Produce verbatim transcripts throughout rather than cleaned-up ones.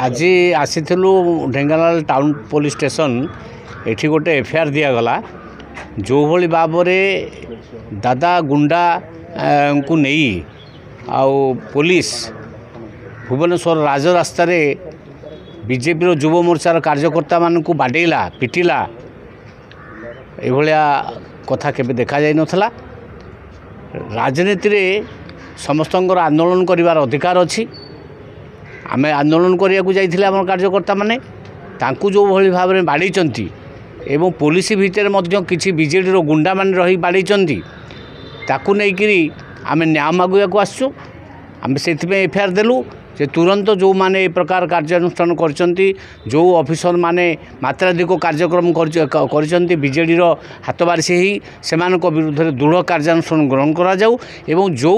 आज आसीलु Dhenkanal town police station एठी गोटे एफआईआर दिगला जो भली भाव में दादा गुंडा को नहीं आउ पुलिस भुवनेश्वर राजरास्त बीजेपी युव मोर्चार कार्यकर्ता मान को बाडेला पिटिला एभलिया कथा केबे देखा जाय नथला। राजनीति रे समस्तंकर आंदोलन करिवार अधिकार अछि। आमे आंदोलन करिया को जाइथिले हमर कार्यकर्ता माने तांकु जो भली भाव में बाडीचंती एवं पुलिस भितर मध्य किछि बीजेडी रो गुंडा मान रही बाडीचंती ताकू नै करी आमे न्याय मागुया को आसु। आमे सेथिबे एफआईआर देलु जे तुरंत जो माने ए प्रकार कार्यानुष्ठान करचंती जो ऑफिसर माने मात्राधिक कार्यक्रम करचंती बीजेडी रो हाथबारिसी ही सेमानक विरुद्ध रे दृढ़ कार्यानुष्ठान ग्रहण करा जाऊ एवं जो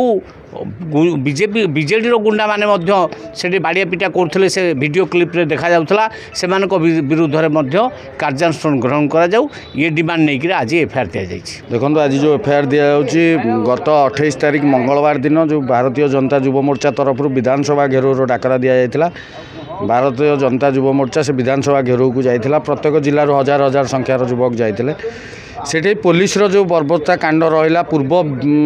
बीजेपी बीजेडी रो गुंडा माने मध्य सेठी बाड़िया पिटा करथले से वीडियो क्लिप रे देखा जाउथला सेमानक विरुद्ध रे मध्य कार्यानुष्ठान ग्रहण करा जाऊ ये डिमांड नै कि आज एफआईआर दिया जायछि। देखो आज जो एफआईआर दिया जाउछि गत अट्ठाईस तारिख मंगलवार दिन जो भारतीय जनता युव मोर्चा तरफ विधानसभा घेरो डाकरा दिया जायतिला। भारतीय जनता युव मोर्चा से विधानसभा घेरो को जायतिला। प्रत्येक जिल्ला रो हजार हजार संख्यार युवक जायतिले। सेठी पुलिस रो जो बर्बरता कांड रहिला पूर्व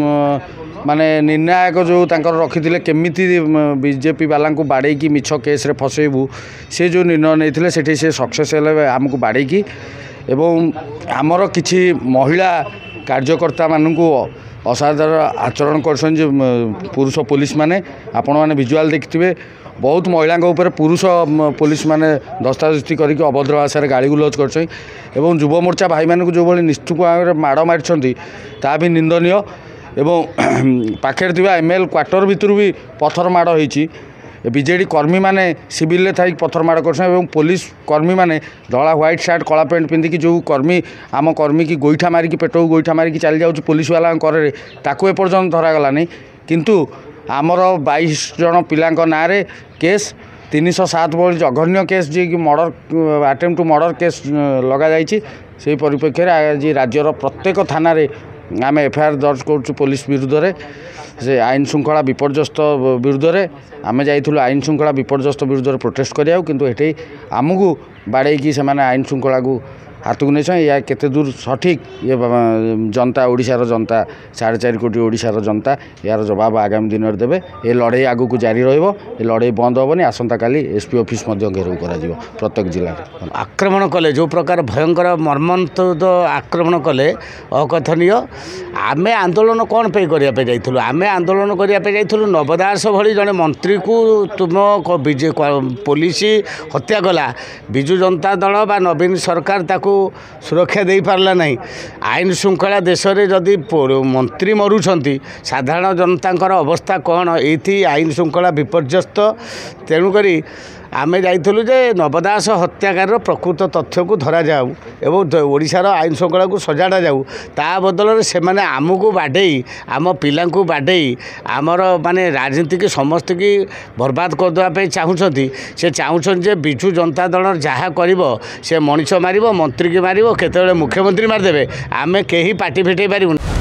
माने निर्णायक जो तांकर रखिथिले केमिति बीजेपी वाला को बाड़े की मिछ केस रे फसेबू से जो निर्णय नैथिले सेठी से सक्सेस हेले हमको बाड़े की एवं आमर किछि महिला कार्यकर्ता मानू असाधारण आचरण करछन जे पुरुष पुलिस माने आपण माने विजुअल देखिथिबे बहुत महिला ऊपर पुरुष पुलिस माने दस्तावेजी करके अभद्र भाषा गाड़ी गुलज कर एवं युव मोर्चा भाई मानक जो भाई निष्ठुक भाव माड़ मारी ता भी निंदनीय एवं पाखे एमएल क्वार्टर भितर भी पत्थर माड़ होती बीजेडी कर्मी माने सिविल थी पत्थर माड़ कर पुलिस कर्मी माने धला व्हाइट शर्ट कला पेंट पिंधिकी जो कर्मी आम कर्मी की गोईठा मारिकी पेट को गोईठा मारिकी चली जाऊँ पुलिस वाला करे ताकू एपर्यंत धरागला नहीं किंतु आमर बाईस जन पिला ना केस तीन सौ सात भली जघन्य केस जी कि murder attempt to murder case लगा जाइए से परिप्रेक्षी आज राज्यर प्रत्येक थाना आम एफआईआर दर्ज कर पुलिस विरुद्ध रे से आईन श्रृंखला विपर्यस्त विरुद्ध रे आम जाइलु आईन श्रृंखला विपर्यस्त विरुद्ध रे प्रोटेस्ट करिया किंतु एठी आमको बाड़े से माने आईन श्रृंखला को हाथ को नहीं या केते दूर सठिक ये जनता ओडिशार जनता साढ़े चार कोटी ओडिशार जनता यार जवाब आगामी दिन में देवे। ये लड़ाई आगू को जारी रहिबो। ये लड़ाई बंद हेनी। आसंता काली एसपी ऑफिस घेराव करा प्रत्येक जिले आक्रमण कले जो प्रकार भयंकर मर्मन्तुद आक्रमण कले अकथनीय। आमे आंदोलन कौन पे करने जाइलु आमे आंदोलन करने जाइलु नव दास भली जड़े मंत्री को तुम विजय पुलिस हत्या कला विजु जनता दल बा नवीन सरकार ताकू सुरक्षा दे पारला नहीं। आईन श्रृंखला देश में जदि मंत्री मरुंट साधारण जनता अवस्था कौन ये आईन श्रृंखला विपर्यस्त तेणुक आमे जाइलु जे नवदास हत्याकार प्रकृत तथ्य को धरा जाऊ एवं ओडिशार आईन श्रृंखला को सजाड़ा जाऊ ता बदल से माने आमको बाडे आम पिला बाडे आमर माने राजनीति की समस्त की बर्बाद करदेवाई चाहूँगी से चाहूँ जे विजु जनता दल जहाँ कर से मनीष मार मंत्री की मार केत मुख्यमंत्री मारिदेवे आमे कहीं पार्टी फिटे पारूँ।